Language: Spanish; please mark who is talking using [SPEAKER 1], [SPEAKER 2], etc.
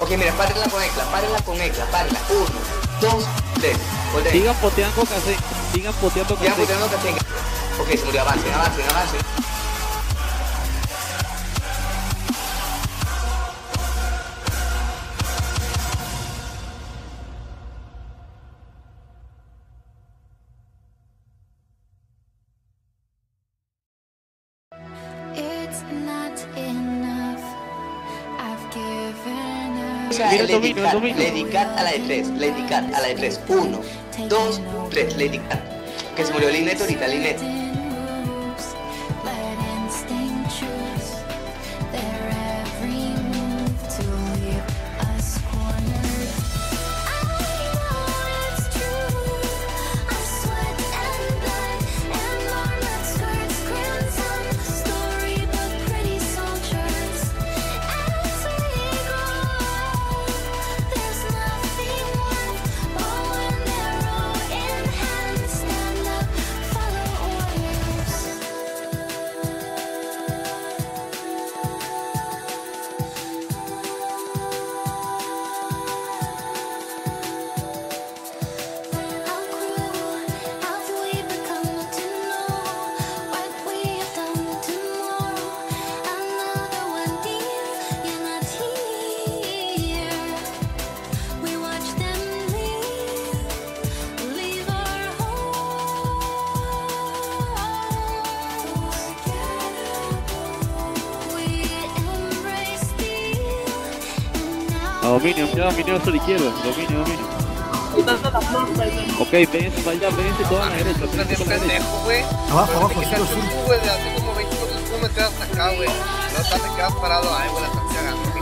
[SPEAKER 1] Ok, mira, párenla con Ecla, párenla. 1, 2, 3.
[SPEAKER 2] Sigan poteando Casen, sigan poteando Casen.
[SPEAKER 1] Ok, se murió, avancen. O sea, Lady Cat a la de 3, 1, 2, 3, Lady Cat. Que se murió Linet ahorita, Linet.
[SPEAKER 2] Dominio hacia la izquierda, dominio. Ok, vénganse para allá, vénganse toda la derecha.
[SPEAKER 3] Abajo, sur.
[SPEAKER 4] Tú, güey, hace como 20 minutos tú me quedas acá, güey. No te quedas parado ahí, güey, la estás cagando.